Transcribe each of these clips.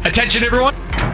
Attention, everyone!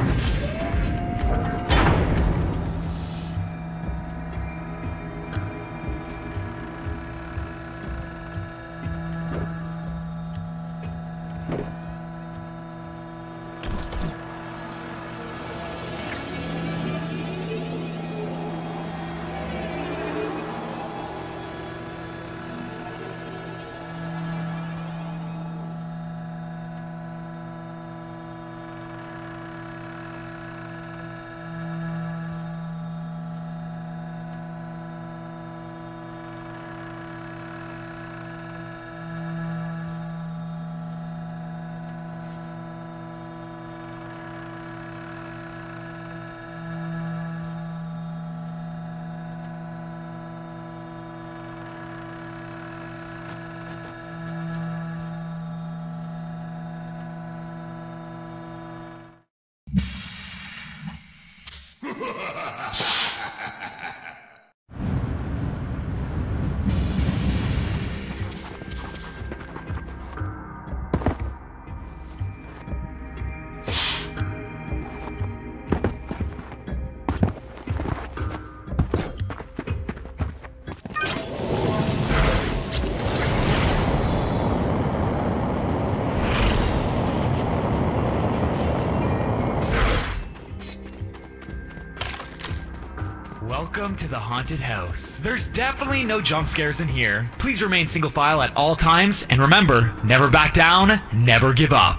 Welcome to the haunted house. There's definitely no jump scares in here. Please remain single file at all times, and remember, never back down, never give up.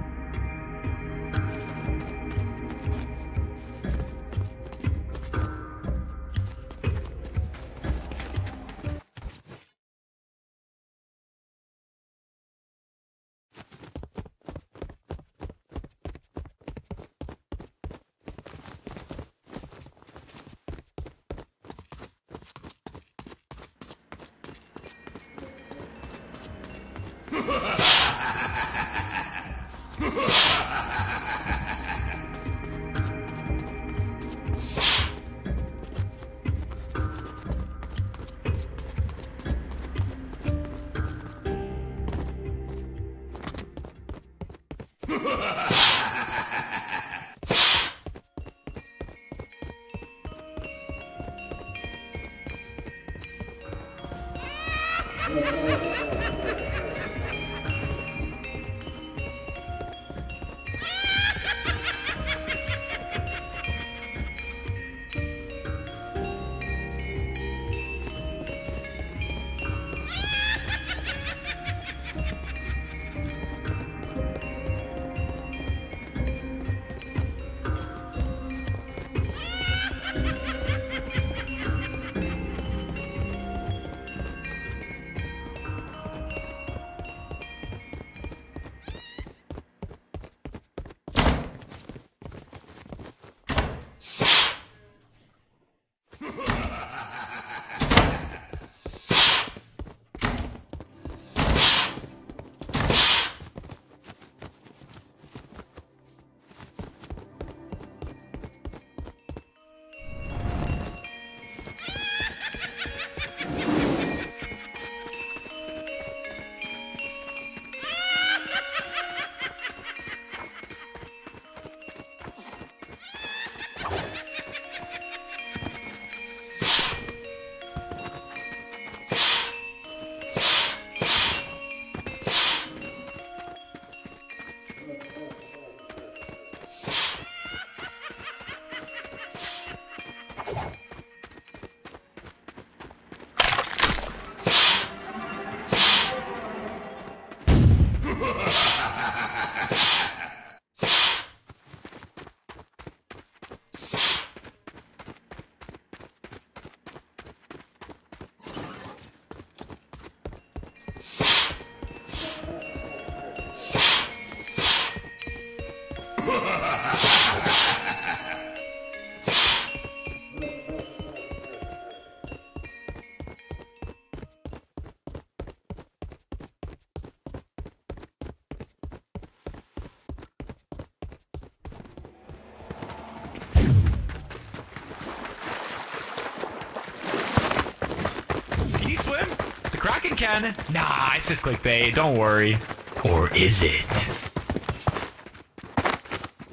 Kraken can. Nah, it's just clickbait. Don't worry. Or is it?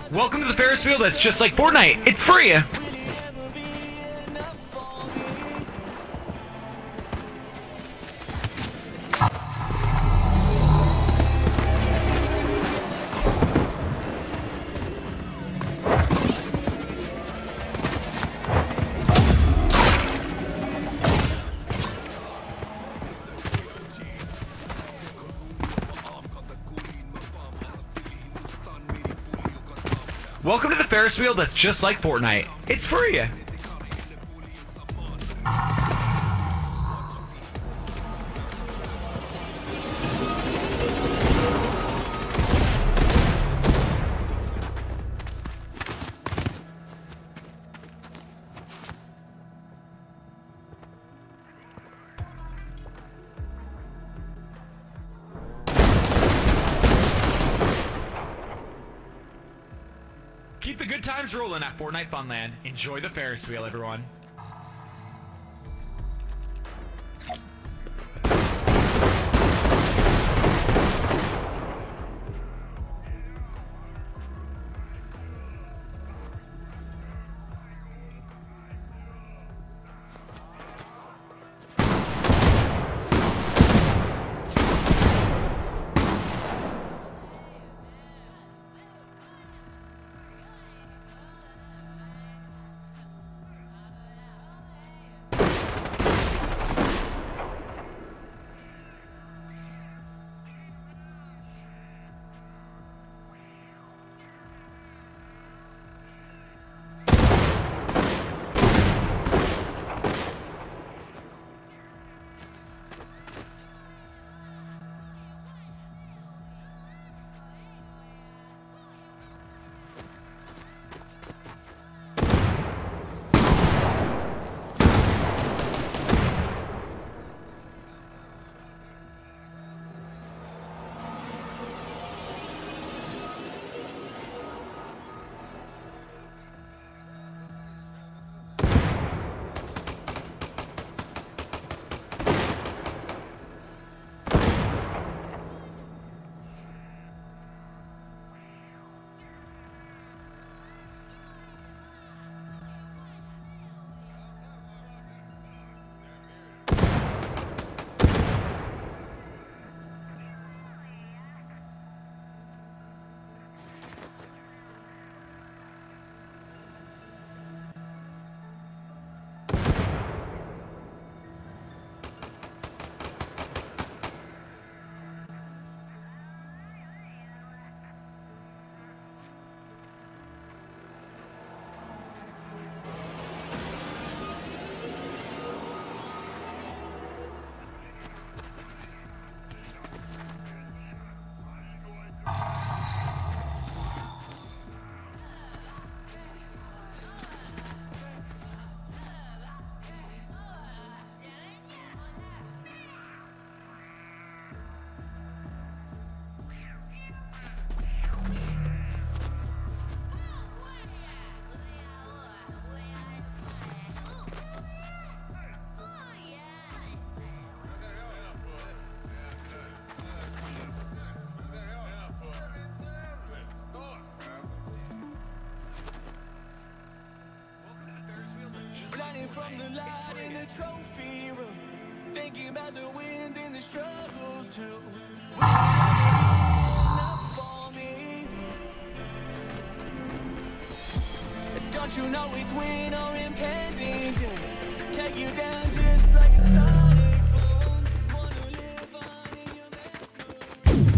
Welcome to the Ferris wheel that's just like Fortnite. It's free! Welcome to the Ferris wheel that's just like Fortnite. It's free! Keep the good times rolling at Fortnite Funland. Enjoy the Ferris wheel, everyone. From the light in the trophy room, thinking about the wind and the struggles too. Enough for me. Don't you know it's win or impending doom? Take you down just like a sonic boom. Wanna live on in your memory.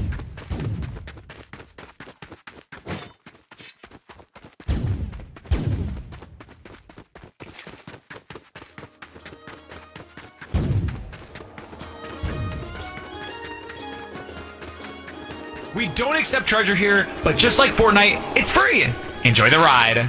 We don't accept Charger here, but just like Fortnite, it's free! Enjoy the ride!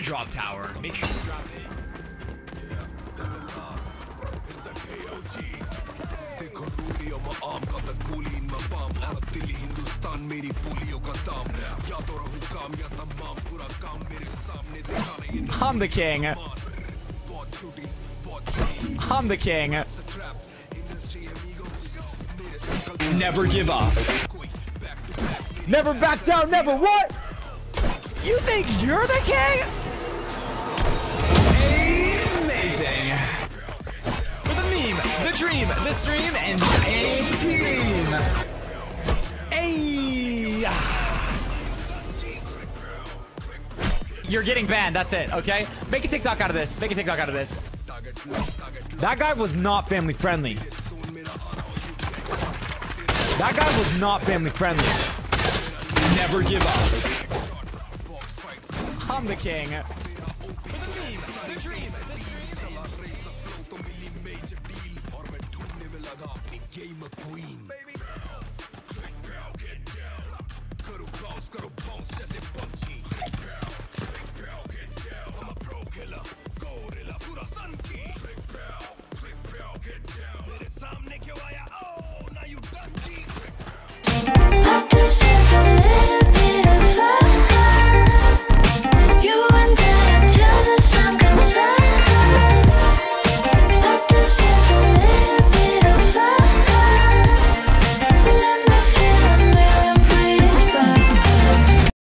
drop tower. Make sure you strap it. देखो रूलियो मैं आम का तकूलीन मैं palm औरत दिल्ली हिंदुस्तान मेरी पुलियों का दाम या तो रहूं काम या तमाम पूरा काम मेरे सामने दिखा रही है I'm the king. बहुत छोटी बहुत छोटी I'm the king. Trap industry amigos मेरे संकल्प Never give up. कोई back to back Never back down, never what? You think you're the king? Amazing. For the meme, the dream, the stream, and the A-team. Hey. You're getting banned, that's it, okay? Make a TikTok out of this. Make a TikTok out of this. That guy was not family friendly. That guy was not family friendly. Never give up. I'm the king.